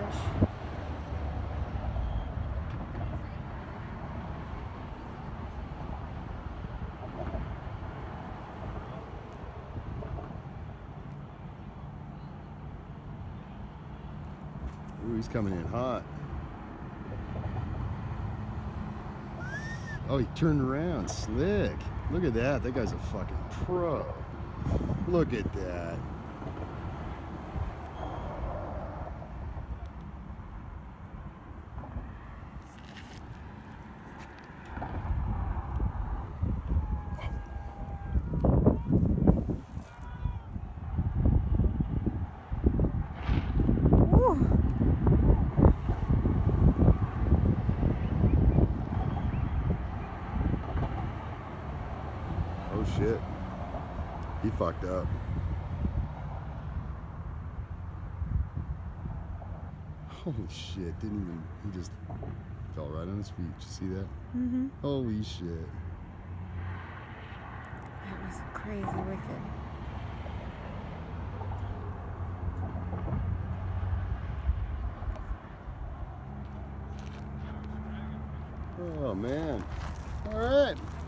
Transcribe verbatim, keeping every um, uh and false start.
Ooh, he's coming in hot. Oh, he turned around. Slick. Look at that. That guy's a fucking pro. Look at that. Oh shit. He fucked up. Holy shit. Didn't even, he just fell right on his feet. Did you see that? Mm-hmm. Holy shit. That was crazy wicked. Oh man. All right.